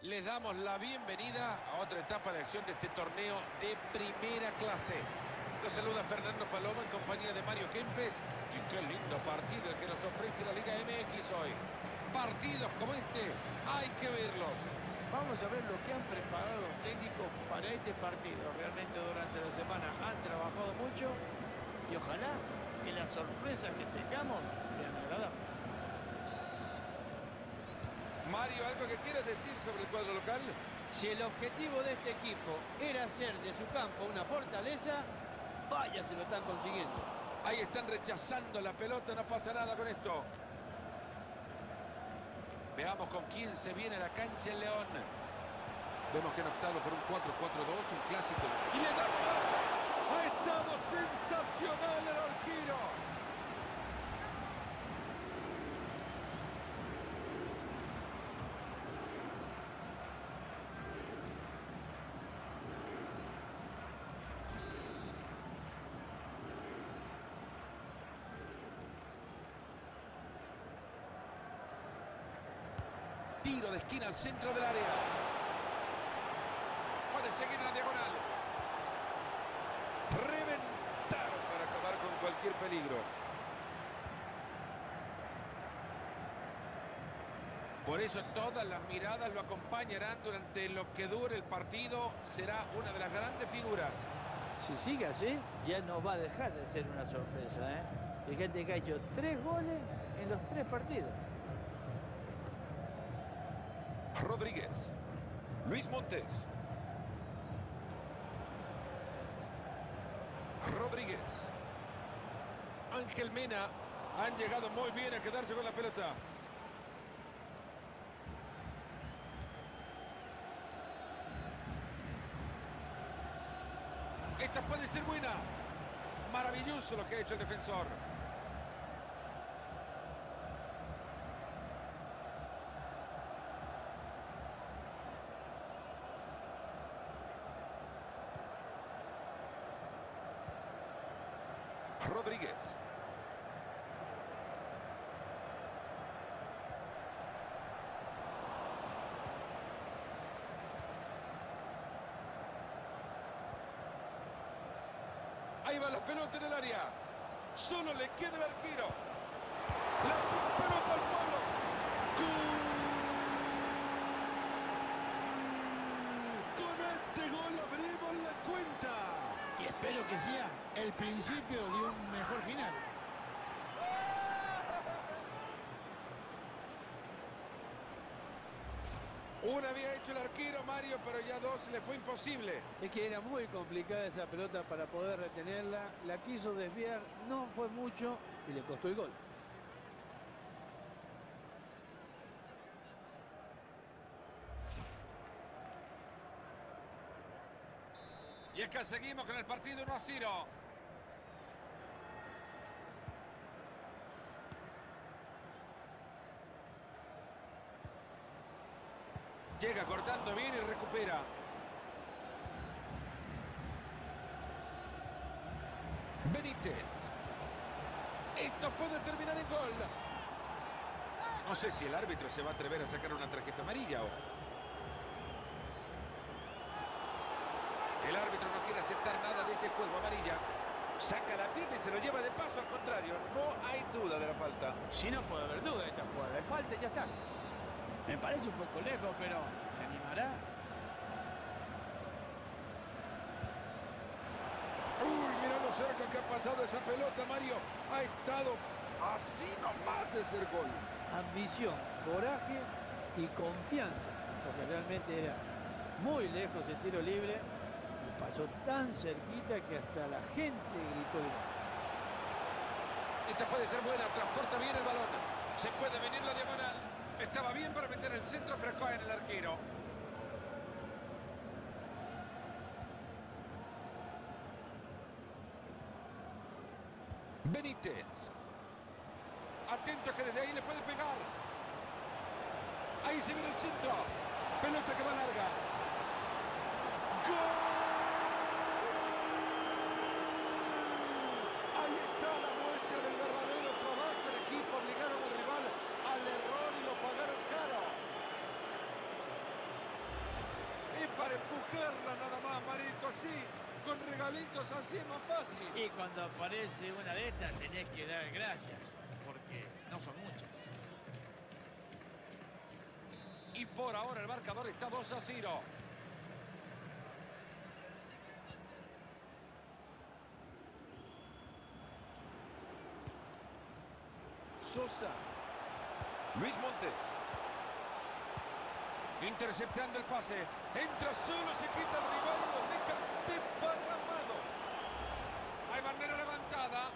Les damos la bienvenida a otra etapa de acción de este torneo de primera clase. Los saluda Fernando Paloma en compañía de Mario Kempes. Y qué lindo partido el que nos ofrece la Liga MX hoy. Partidos como este hay que verlos. Vamos a ver lo que han preparado los técnicos para este partido. Realmente durante la semana han trabajado mucho y ojalá que las sorpresas que tengamos sean agradables. Mario, ¿algo que quieras decir sobre el cuadro local? Si el objetivo de este equipo era hacer de su campo una fortaleza, vaya si lo están consiguiendo. Ahí están rechazando la pelota, no pasa nada con esto. Veamos con quién se viene a la cancha el León. Vemos que han optado por un 4-4-2, un clásico. ¡Y le dan paso! ¡Ha estado sensacional el arquero! Tiro de esquina al centro del área. Puede seguir en la diagonal. Reventaron para acabar con cualquier peligro. Por eso todas las miradas lo acompañarán durante lo que dure el partido. Será una de las grandes figuras. Si sigue así, ya no va a dejar de ser una sorpresa, ¿eh? Fíjate que ha hecho 3 goles en los 3 partidos. Rodríguez. Luis Montes. Rodríguez. Ángel Mena. Han llegado muy bien a quedarse con la pelota. Esta puede ser buena. Maravilloso lo que ha hecho el defensor. Rodríguez. Ahí va la pelota en el área. Solo le queda el arquero. La pelota al palo. ¡Gol! Con este gol abrimos la cuenta. Y espero que sea el principio de un mejor final. Una había hecho el arquero, Mario, pero ya dos le fue imposible. Es que era muy complicada esa pelota para poder retenerla. La quiso desviar, no fue mucho y le costó el gol. Y es que seguimos con el partido 1-0. Llega cortando bien y recupera. Benítez. Esto puede terminar en gol. No sé si el árbitro se va a atrever a sacar una tarjeta amarilla ahora. El árbitro no quiere aceptar nada de ese juego amarilla. Saca la pierna y se lo lleva de paso, al contrario. No hay duda de la falta. Si no puede haber duda de esta jugada, de falta y ya está. Me parece un poco lejos, pero ¿se animará? Uy, mira lo cerca que ha pasado esa pelota, Mario. Ha estado así nomás de ser gol. Ambición, coraje y confianza, porque realmente era muy lejos el tiro libre y pasó tan cerquita que hasta la gente gritó el gol. Esta puede ser buena, transporta bien el balón. Se puede venir la diagonal. Estaba bien para meter el centro, pero cae en el arquero. Benítez. Atento que desde ahí le puede pegar. Ahí se viene el centro. Pelota que va larga. ¡Gol! Ahí está la muestra del verdadero trabajo del equipo. Obligaron al rival al error y lo pagaron caro. para empujarla nada más, Marito, así, con regalitos así es más fácil. Y cuando aparece una de estas tenés que dar gracias, porque no son muchas. Y por ahora el marcador está 2-0. Sosa. Luis Montes. Interceptando el pase. Entra solo, se quita el rival y los deja desparramados. Hay bandera levantada.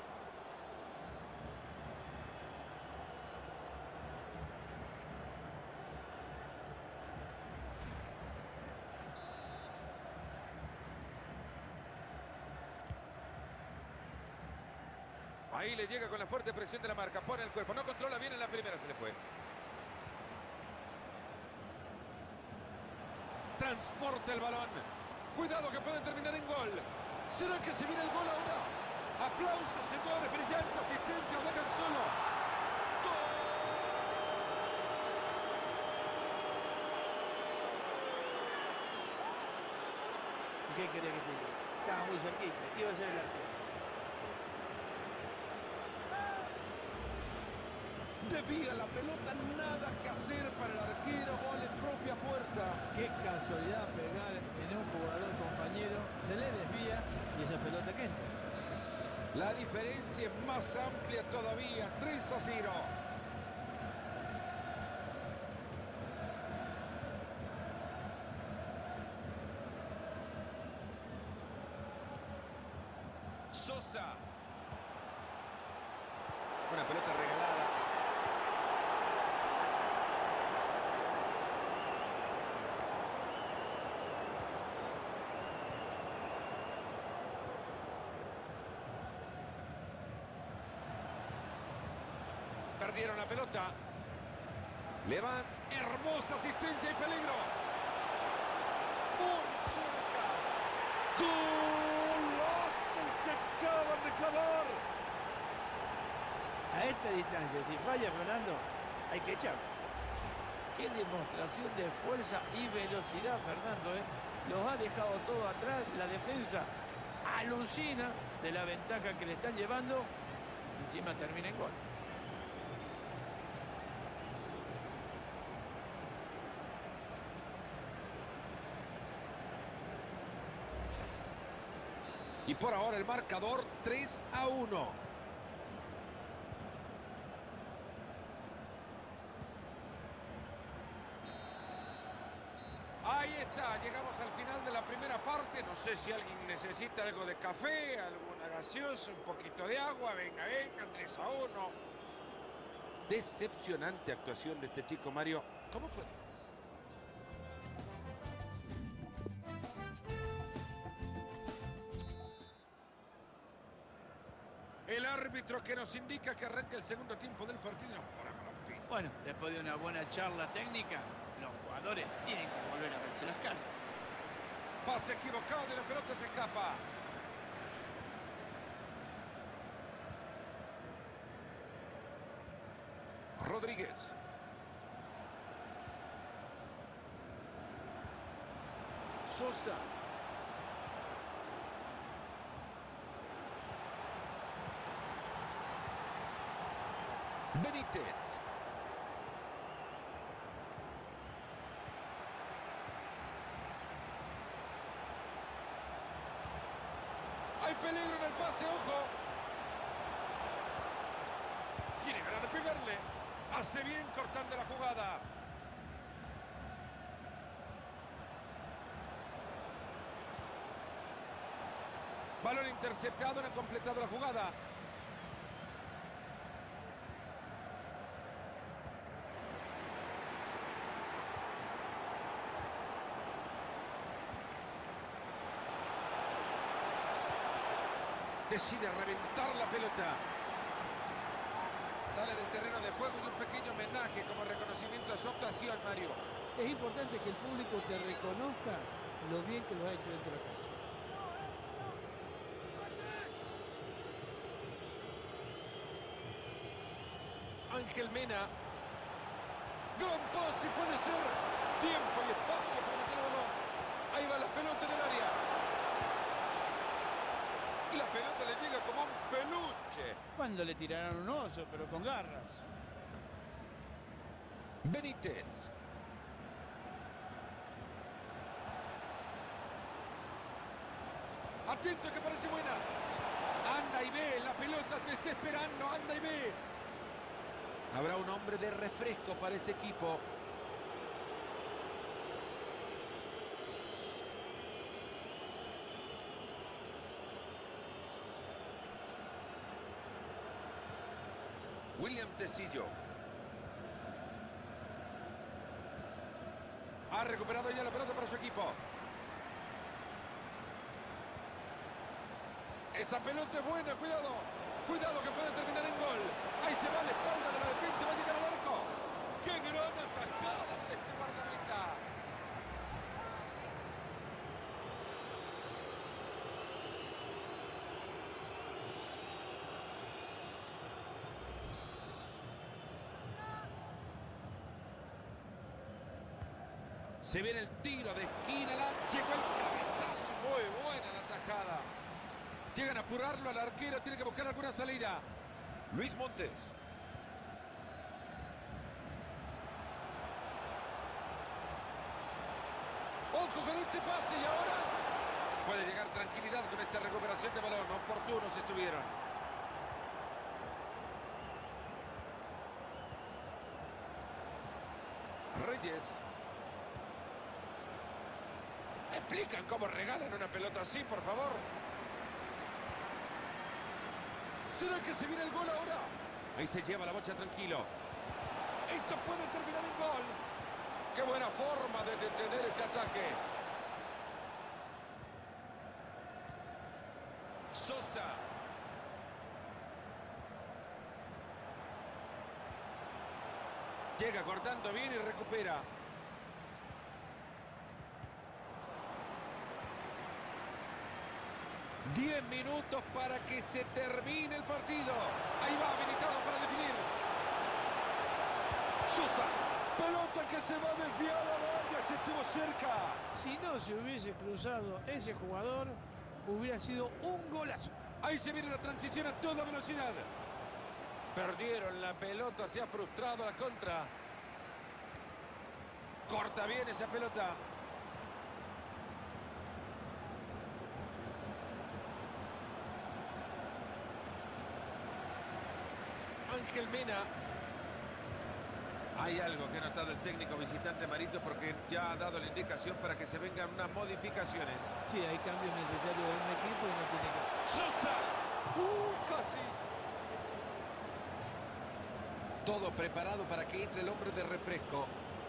Ahí le llega con la fuerte presión de la marca. Pone el cuerpo. No controla bien en la primera. Se le fue. Transporta el balón. Cuidado que puede terminar en gol. ¿Será que se viene el gol ahora? Aplausos, señores. Brillante asistencia. Lo dejan solo. ¿Qué querés que te diga? Estaba muy cerquita. Iba a ser el arquero. Desvía la pelota, nada que hacer para el arquero, gol en propia puerta. Qué casualidad pegar en un jugador compañero, se le desvía y esa pelota que entra. La diferencia es más amplia todavía, 3-0. Sosa. Una pelota regalada. Perdieron la pelota. Le van. Hermosa asistencia y peligro. Muy cerca. ¡Golazo que acaban de clavar! A esta distancia, si falla Fernando, hay que echar. Qué demostración de fuerza y velocidad, Fernando, ¿eh? Los ha dejado todo atrás. La defensa alucina de la ventaja que le están llevando. Encima termina en gol. Y por ahora el marcador 3-1. Ahí está, llegamos al final de la primera parte. No sé si alguien necesita algo de café, alguna gaseosa, un poquito de agua. Venga, venga, 3-1. Decepcionante actuación de este chico, Mario. ¿Cómo puede? El árbitro que nos indica que arranca el segundo tiempo del partido y nos ponemos los pinos. Bueno, después de una buena charla técnica, los jugadores tienen que volver a verse las caras. Pase equivocado de la pelota, se escapa. Rodríguez. Sosa. Benítez. Hay peligro en el pase, ojo. Tiene ganas de pegarle. Hace bien cortando la jugada. Balón interceptado, no ha completado la jugada. Decide reventar la pelota. Sale del terreno de juego y un pequeño homenaje como reconocimiento a su actuación, Mario. Es importante que el público te reconozca lo bien que lo ha hecho dentro de la cancha. Ángel Mena. Gran pase, puede ser. Tiempo y espacio para meter el balón. Ahí va la pelota en el área. La pelota le llega como un peluche. Cuando le tiraron un oso, pero con garras. Benítez. Atento que parece buena. Anda y ve, la pelota te está esperando, anda y ve. Habrá un hombre de refresco para este equipo. William Tecillo. Ha recuperado ya la pelota para su equipo. Esa pelota es buena, cuidado. Cuidado que puede terminar en gol. Ahí se va a la espalda de la defensa, va a llegar al arco. ¡Qué gran atajada de este guardameta! Se viene el tiro de esquina, llegó el cabezazo, muy buena la tajada. Llegan a apurarlo al arquero, tiene que buscar alguna salida. Luis Montes. Ojo con este pase y ahora puede llegar tranquilidad con esta recuperación de balón. Oportunos estuvieron. Reyes. ¿Me explican cómo regalan una pelota así, por favor? ¿Será que se viene el gol ahora? Ahí se lleva la bocha tranquilo. Esto puede terminar en gol. ¡Qué buena forma de detener este ataque! Sosa. Llega cortando bien y recupera. Diez minutos para que se termine el partido. Ahí va, habilitado para definir. Sosa. Pelota que se va desviada. Vaya, se estuvo cerca. Si no se hubiese cruzado ese jugador, hubiera sido un golazo. Ahí se viene la transición a toda velocidad. Perdieron la pelota, se ha frustrado la contra. Corta bien esa pelota. Ángel Mena. Hay algo que ha notado el técnico visitante Marito porque ya ha dado la indicación para que se vengan unas modificaciones. Sí, hay cambios necesarios en un equipo y no tiene que... ¡Sosa! ¡Casi! Todo preparado para que entre el hombre de refresco.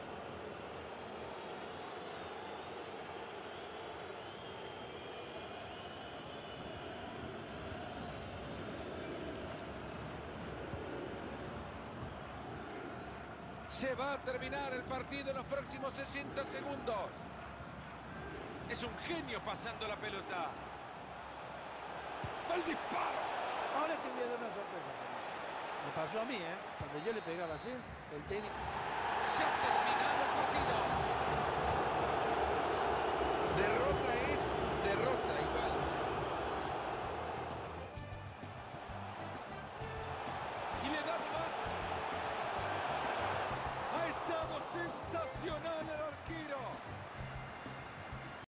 Se va a terminar el partido en los próximos 60 segundos. Es un genio pasando la pelota. ¡El disparo! Ahora te voy a dar una sorpresa. Me pasó a mí, ¿eh? Cuando yo le pegaba así, el técnico... Se ha terminado el partido. Derrota es derrota.